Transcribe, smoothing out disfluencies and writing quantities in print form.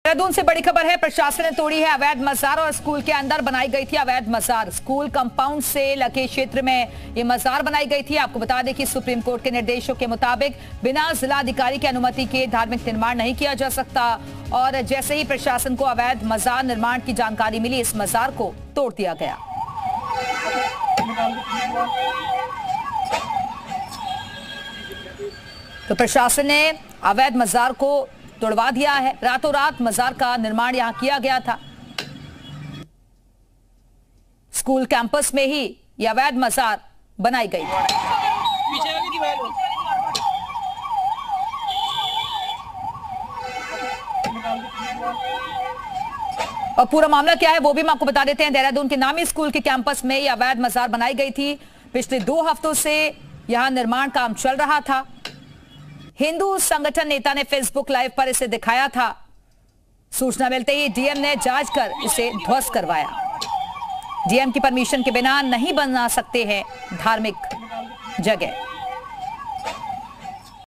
देहरादून से बड़ी खबर है। प्रशासन ने तोड़ी है अवैध मजार और स्कूल के अंदर बनाई गई थी अवैध मजार। स्कूल कंपाउंड से लगे क्षेत्र में ये मजार बनाई गई थी। आपको बता दें कि सुप्रीम कोर्ट के निर्देशों के मुताबिक बिना जिलाधिकारी की अनुमति के धार्मिक निर्माण नहीं किया जा सकता और जैसे ही प्रशासन को अवैध मजार निर्माण की जानकारी मिली, इस मजार को तोड़ दिया गया। तो प्रशासन ने अवैध मजार को तोड़वा दिया है। रातों रात मजार का निर्माण यहां किया गया था। स्कूल कैंपस में ही यह अवैध मजार बनाई गई थी। और पूरा मामला क्या है वो भी हम आपको बता देते हैं। देहरादून के नामी स्कूल के कैंपस में यह अवैध मजार बनाई गई थी। पिछले 2 हफ्तों से यहां निर्माण काम चल रहा था। हिंदू संगठन नेता ने फेसबुक लाइव पर इसे दिखाया था। सूचना मिलते ही डीएम ने जांच कर इसे ध्वस्त करवाया। डीएम की परमिशन के बिना नहीं बना सकते हैं धार्मिक जगह।